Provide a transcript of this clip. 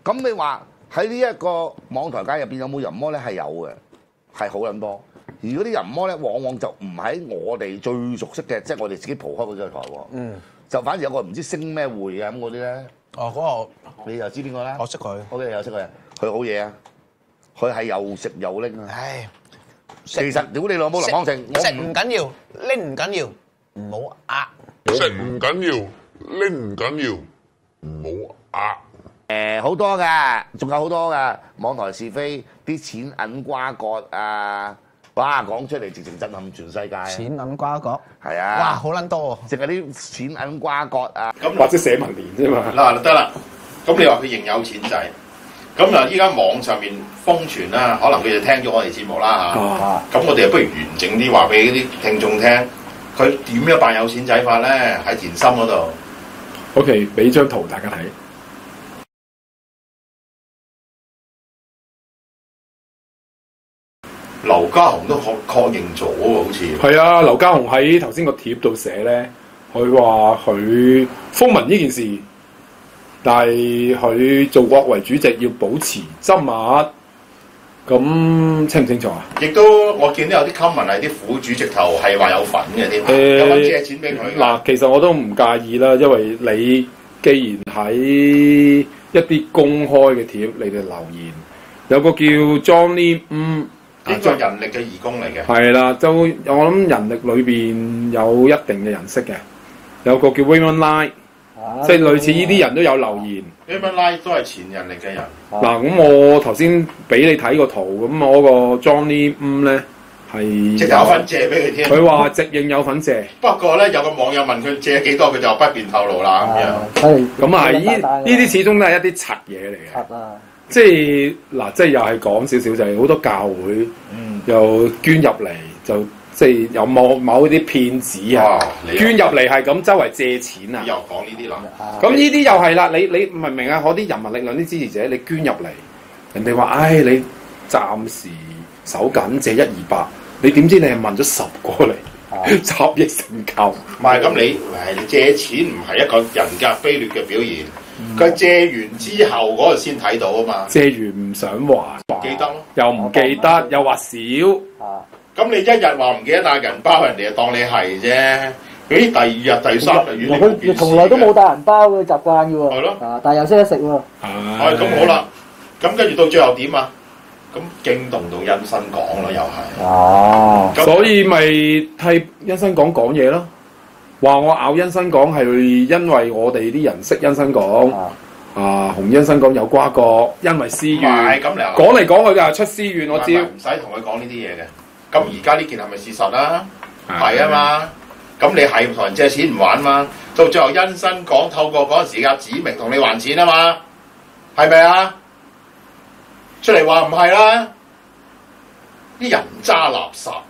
咁你話喺呢一個網台界入邊有冇人魔咧？係有嘅，係好撚多。而嗰啲人魔咧，往往就唔喺我哋最熟悉嘅，即係我哋自己蒲開嗰個台喎。就反而有個唔知升咩會嘅咁嗰啲咧。 哦，嗰個你又知邊個啦？ 我識佢。 OK，又識佢，佢好嘢啊！佢係又食又拎啊！ 唉， 其實屌你老母林康正， 食唔緊要，拎唔緊要，唔好呃。 食唔緊要，拎唔緊要，唔好呃。 好多㗎，仲有好多㗎。網台是非，啲錢銀瓜葛啊！哇，講出嚟直情震撼全世界。 錢銀瓜葛。 係啊。 哇，好撚多喎！ 淨係啲錢銀瓜葛啊！ 咁或者社民連啫嘛。 嗱得啦，咁你話佢認有錢仔，咁嗱依家網上面瘋傳啦，可能佢就聽咗我哋節目啦嚇。咁我哋不如完整啲話俾啲聽眾聽，佢點樣扮有錢仔法咧？喺田心嗰度。 OK，俾張圖大家睇。 劉家雄都確認咗喎，好似係啊，劉家雄喺頭先個貼度寫咧，佢話佢風聞呢件事，但係佢做國為主席要保持緘默，咁清唔清楚啊？ 亦都我見到有啲 comment 係啲副主席頭係話有份嘅添，有份借錢俾佢。 嗱，其實我都唔介意啦，因為你既然喺一啲公開嘅貼，你哋留言有個叫 Johnny 呢個人力嘅義工嚟嘅， 係啦，就我諗人力裏邊有一定嘅人識嘅，有個叫 Raymond Lai，即係類似呢啲人都有留言。 Raymond Lai 都係前人力嘅人。 嗱，咁我頭先俾你睇個圖，咁我個 Johnny 咧係即有份借俾佢添。 佢話直認有份借， 不過咧有個網友問佢借幾多，佢就不便透露啦咁樣。 咁啊，呢啲始終都係一啲柒嘢嚟嘅。即係嗱，即係又係講少少，就係好多教會又捐入嚟，就即係有某啲騙子啊，捐入嚟係咁周圍借錢啊。 又講呢啲啦。 咁呢啲又係啦，你明唔明啊？嗰啲人民力量啲支持者，你捐入嚟，人哋話：唉，你暫時手緊借100-200，你點知你係問咗10個嚟，集益成裘。 唔係咁，你借錢唔係一個人格卑劣嘅表現。佢借完之後嗰個先睇到啊嘛，借完唔想還， 記得咯， 又唔記得，又話少。 咁你一日話唔記得帶銀包，人哋就當你係啫。咦，第2日、第3日， 佢從來都冇帶銀包嘅習慣嘅喎。係咯，但係又識得食喎。 咁好啦，咁跟住到最後點啊？咁驚動到殷新港咯，又係。 所以咪替殷新港講嘢咯。話我咬殷新港係因為我哋啲人識殷新港，同殷新港有瓜葛，因為私怨。講嚟講去就係出私怨，我知。 唔使同佢講呢啲嘢嘅。咁而家呢件係咪事實啊？係啊嘛。咁你係同人借錢唔還嘛？到最後殷新港透過嗰陣時間指明同你還錢啊嘛？係咪啊？出嚟話唔係啦，啲人渣垃圾。